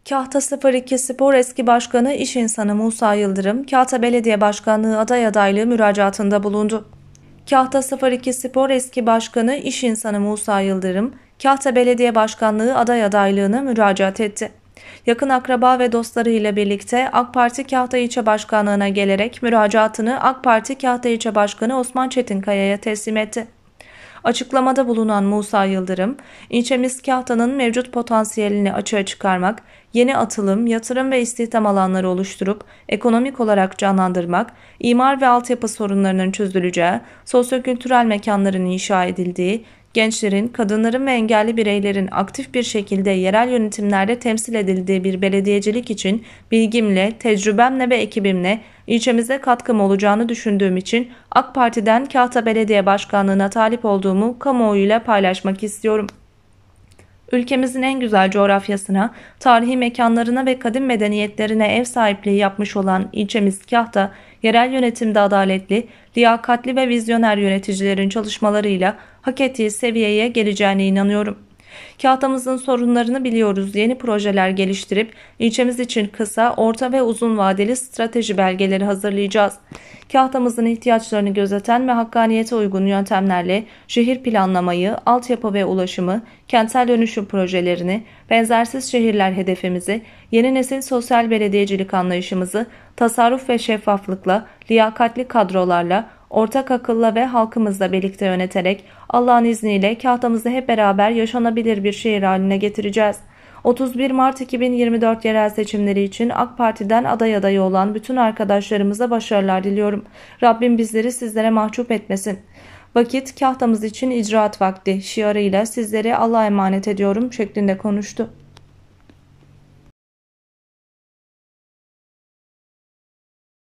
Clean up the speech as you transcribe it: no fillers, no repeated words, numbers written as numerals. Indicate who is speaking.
Speaker 1: Kahta 02 Spor eski başkanı iş insanı Musa Yıldırım, Kahta Belediye Başkanlığı aday adaylığı müracaatında bulundu. Kahta 02 Spor eski başkanı iş insanı Musa Yıldırım, Kahta Belediye Başkanlığı aday adaylığına müracaat etti. Yakın akraba ve dostları ile birlikte AK Parti Kahta İlçe Başkanlığı'na gelerek müracaatını AK Parti Kahta İlçe Başkanı Osman Çetinkaya'ya teslim etti. Açıklamada bulunan Musa Yıldırım, ilçemiz Kahta'nın mevcut potansiyelini açığa çıkarmak, yeni atılım, yatırım ve istihdam alanları oluşturup ekonomik olarak canlandırmak, imar ve altyapı sorunlarının çözüleceği, sosyokültürel mekanların inşa edildiği, gençlerin, kadınların ve engelli bireylerin aktif bir şekilde yerel yönetimlerde temsil edildiği bir belediyecilik için bilgimle, tecrübemle ve ekibimle ilçemize katkım olacağını düşündüğüm için AK Parti'den Kahta Belediye Başkanlığı'na talip olduğumu kamuoyuyla paylaşmak istiyorum. Ülkemizin en güzel coğrafyasına, tarihi mekanlarına ve kadim medeniyetlerine ev sahipliği yapmış olan ilçemiz Kahta, yerel yönetimde adaletli, liyakatli ve vizyoner yöneticilerin çalışmalarıyla hak ettiği seviyeye geleceğine inanıyorum. Kahtamızın sorunlarını biliyoruz. Yeni projeler geliştirip ilçemiz için kısa, orta ve uzun vadeli strateji belgeleri hazırlayacağız. Kahtamızın ihtiyaçlarını gözeten ve hakkaniyete uygun yöntemlerle şehir planlamayı, altyapı ve ulaşımı, kentsel dönüşüm projelerini, benzersiz şehirler hedefimizi, yeni nesil sosyal belediyecilik anlayışımızı, tasarruf ve şeffaflıkla, liyakatli kadrolarla, ortak akılla ve halkımızla birlikte yöneterek Allah'ın izniyle Kahtamızı hep beraber yaşanabilir bir şehir haline getireceğiz. 31 Mart 2024 yerel seçimleri için AK Parti'den aday adayı olan bütün arkadaşlarımıza başarılar diliyorum. Rabbim bizleri sizlere mahcup etmesin. Vakit Kahtamız için icraat vakti şiarıyla sizleri Allah'a emanet ediyorum şeklinde konuştu.